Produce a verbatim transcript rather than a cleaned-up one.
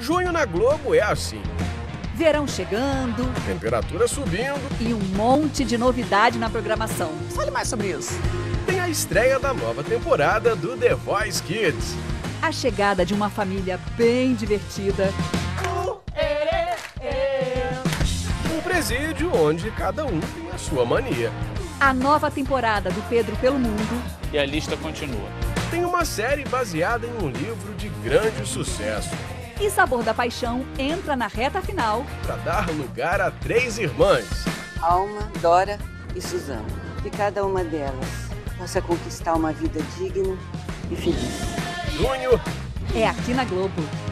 Junho na Globo é assim. Verão chegando, Temperatura subindo. e um monte de novidade na programação. Fale mais sobre isso. Tem a estreia da nova temporada do The Voice Kids. A chegada de uma família bem divertida. Um presídio onde cada um tem a sua mania. A nova temporada do Pedro pelo Mundo. E a lista continua. Tem uma série baseada em um livro de grande sucesso. E Sabor da Paixão entra na reta final. Para dar lugar a três irmãs. Alma, Dora e Suzana. Que cada uma delas possa conquistar uma vida digna e feliz. Junho É aqui na Globo.